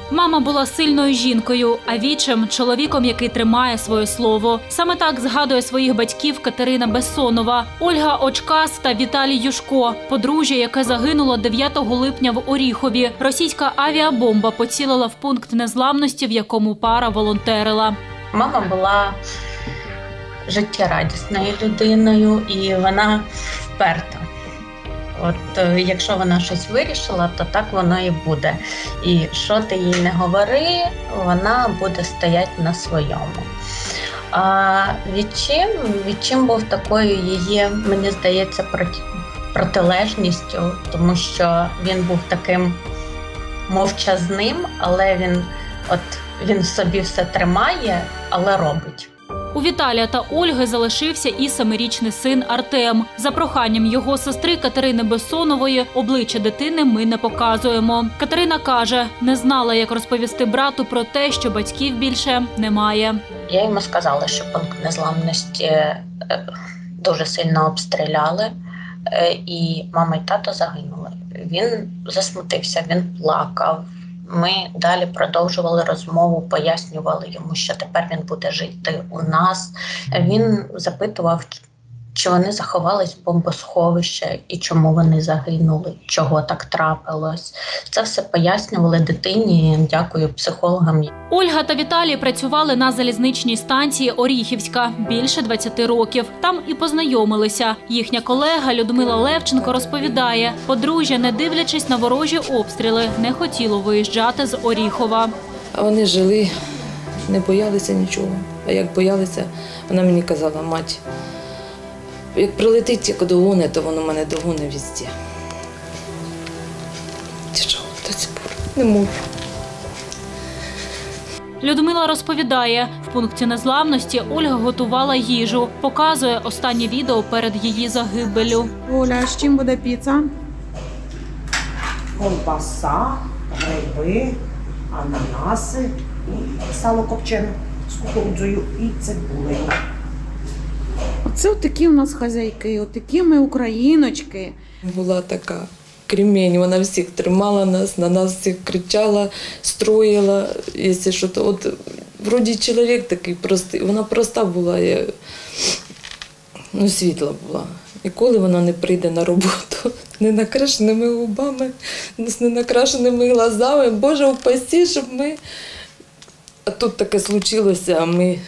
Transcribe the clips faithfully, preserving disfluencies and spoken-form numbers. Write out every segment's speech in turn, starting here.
Мама була сильною жінкою, а вічем – чоловіком, який тримає своє слово. Саме так згадує своїх батьків Катерина Бессонова, Ольга Очкас та Віталій Юшко, подружжя, яке загинуло дев'ятого липня в Оріхові. Російська авіабомба поцілила в пункт незламності, в якому пара волонтерила. Мама була життєрадісною людиною і вона вперта. От якщо вона щось вирішила, то так воно і буде. І що ти їй не говори, вона буде стояти на своєму. А відчим, відчим був такою її, мені здається, проти, протилежністю, тому що він був таким мовчазним, але він, от, він в собі все тримає, але робить. У Віталія та Ольги залишився і семирічний син Артем. За проханням його сестри Катерини Бессонової обличчя дитини ми не показуємо. Катерина каже, не знала, як розповісти брату про те, що батьків більше немає. Я йому сказала, що пункт незламності дуже сильно обстріляли, і мама і тато загинули. Він засмутився, він плакав. Ми далі продовжували розмову, пояснювали йому, що тепер він буде жити у нас. Він запитував, чи вони заховались в бомбосховище і чому вони загинули, чого так трапилось. Це все пояснювали дитині, дякую психологам. Ольга та Віталій працювали на залізничній станції Оріхівська більше двадцяти років. Там і познайомилися. Їхня колега Людмила Левченко розповідає, подружжя, не дивлячись на ворожі обстріли, не хотіло виїжджати з Оріхова. А вони жили, не боялися нічого. А як боялися, вона мені казала, мать, як прилетить, як догоне, то воно мене догоне везде. Тяжко до цих пор, не можу. Людмила розповідає, в пункті незламності Ольга готувала їжу. Показує останнє відео перед її загибеллю. Оля, з чим буде піца? Ковбаса, гриби, ананаси і сало копчене з кукурудзою і цибулею. Оце отакі у нас хазяйки, отакі ми україночки. Була така кремень, вона всіх тримала нас, на нас всіх кричала, строїла, якщо що то. От, вроді чоловік такий простий, вона проста була, я, ну, світла була. І коли вона не прийде на роботу, не накрашеними губами, з ненакрашеними глазами, Боже, упасі, щоб ми... А тут таке случилося, а ми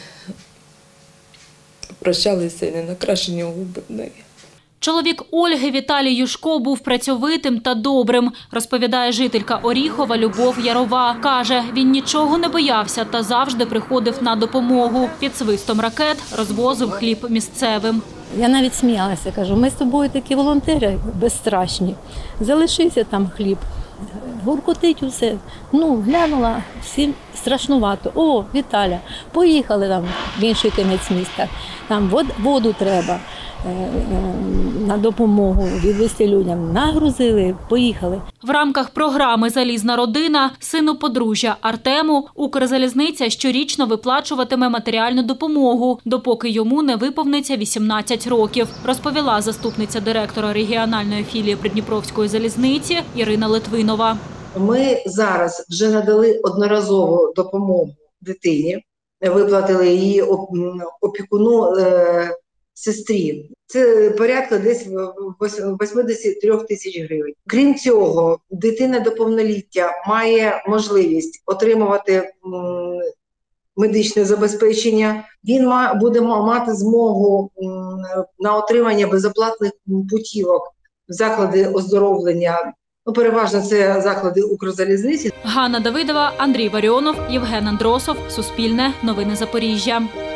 прощалися і не накрашені губи в неї. Чоловік Ольги Віталій Юшко був працьовитим та добрим, розповідає жителька Оріхова Любов Ярова. Каже, він нічого не боявся та завжди приходив на допомогу. Під свистом ракет розвозив хліб місцевим. Я навіть сміялася, кажу, ми з тобою такі волонтери безстрашні. Залишився там хліб, гуркотить усе. Ну, глянула, всім страшнувато. О, Віталя, поїхали там в інший кінець міста, там воду треба на допомогу відвести людям. Нагрузили, поїхали. В рамках програми «Залізна родина» сину подружжя Артему Укрзалізниця щорічно виплачуватиме матеріальну допомогу, допоки йому не виповниться вісімнадцять років, розповіла заступниця директора регіональної філії Придніпровської залізниці Ірина Литвинова. Ми зараз вже надали одноразову допомогу дитині, виплатили її опікуну сестрі. Це порядка десь вісімдесят три тисячі гривень. Крім цього, дитина до повноліття має можливість отримувати медичне забезпечення. Він буде мати змогу на отримання безоплатних путівок в заклади оздоровлення. Ну, переважно це заклади Укрзалізниці. Ганна Давидова, Андрій Варіонов, Євген Андросов. Суспільне. Новини Запоріжжя.